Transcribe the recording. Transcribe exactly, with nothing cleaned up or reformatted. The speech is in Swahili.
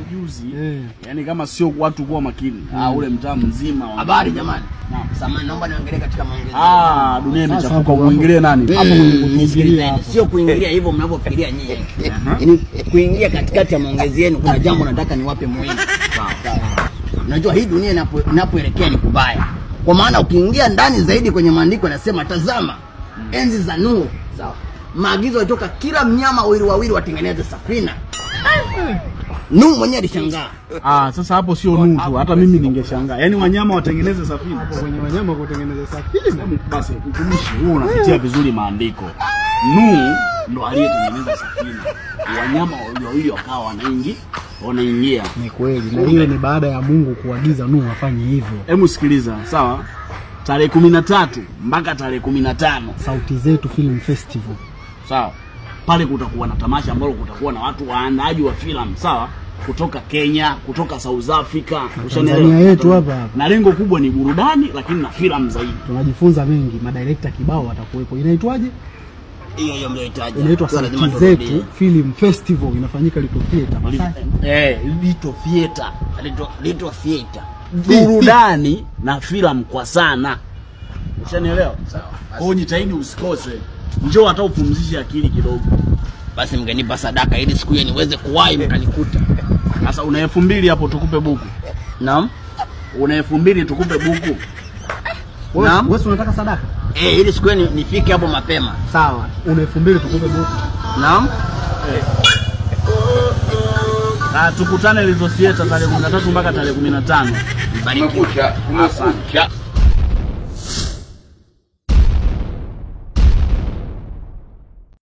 juzi. Yeah. Yaani kama sio watu kuwa makini. Mm. Ah, ule mtaa mzima. Habari jamani. Naam. Samahani naomba niangalie katika maongezi. Ah, dunia imechafuka, muingilie nani? Hapo muingilie. Sio kuingilia hivyo mnavyofikiria nyinyi. Yaani kuingia katikati ya maongezi yenu kuna jambo nataka niwape muhimu. Sawa. Unajua hii dunia inapoelekea ni kubaya. Kwa maana ukiingia ndani zaidi kwenye maandiko yanasema tazama enzi za Nuhu. Sawa. Maagizo yatoka kila mnyama wawili wawili watengeneze safina. Nuhu mwenyewe alishangaa. Ah, sasa hapo sio Nuhu tu, hata mimi ningeshangaa. Yaani wanyama watengeneze safina. Hapo kwenye wanyama kutengeneza safina. Basi mtumishi huo unapitia vizuri maandiko. Nuhu ndo aliyetengeneza safina. Wanyama wawili wawili wakawa wanaingia, wanaingia. Ni kweli. Na hiyo ni baada ya Mungu kuagiza Nuhu afanye hivyo. Hebu sikiliza, sawa? Tarehe kumi na tatu mpaka tarehe kumi na tano Sauti Zetu Film Festival. Sawa. Pale kutakuwa na tamasha ambalo kutakuwa na watu waandaaji wa filamu, sawa? Kutoka Kenya, kutoka South Africa, Tanzania yetu hapa. Na lengo kubwa ni burudani lakini na filamu zaidi. Tunajifunza mengi, madirector kibao watakuwepo. Inaitwaje? Hiyo hiyo mnaitaje? Inaitwa Sauti Zetu Film Festival, inafanyika Little Theater. Eh, Little Theater, Little Little Theater. Burudani na filamu kwa sana. Ushanielewa? Sawa. Kwa hiyo jitahidi usikose. Njoo hata upumzishe akili kidogo. Basi mngenipa sadaka ili siku hiyo niweze kuwahi mkanikuta. Sasa una elfu mbili hapo tukupe buku. Naam. Una elfu mbili tukupe buku. Naam. Wewe unataka sadaka? Eh, ili siku hiyo nifike hapo mapema. Sawa. Una elfu mbili tukupe buku. Naam. Eh. Ah, tukutane Little Theater tarehe kumi na tatu mpaka tarehe kumi na tano. Barikiwa. Asante.